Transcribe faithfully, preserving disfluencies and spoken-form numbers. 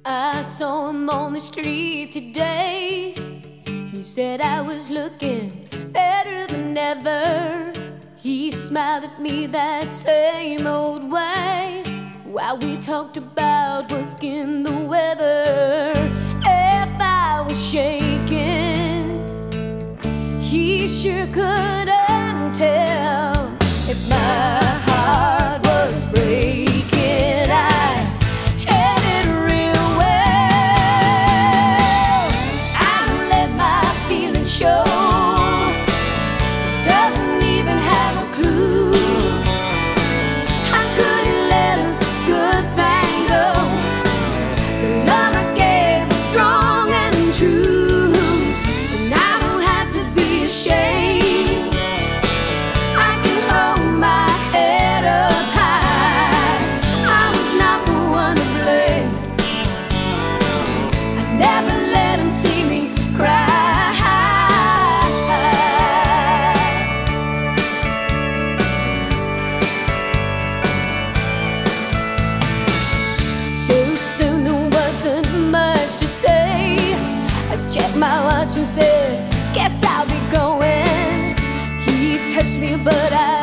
I saw him on the street today. He said I was looking better than ever. He smiled at me that same old way while we talked about working the weather. If I was shaking, he sure couldn't tell. If my heart was breaking, I held it real well. I don't let my feelings show. Doesn't even have a clue. I couldn't let a good thing go. The love I gave was strong and true, and I don't have to be ashamed. I can hold my head up high. I was not the one to blame. I never let him see me cry. Too soon, there wasn't much to say. I checked my watch and said, guess I'll be going. He touched me, but I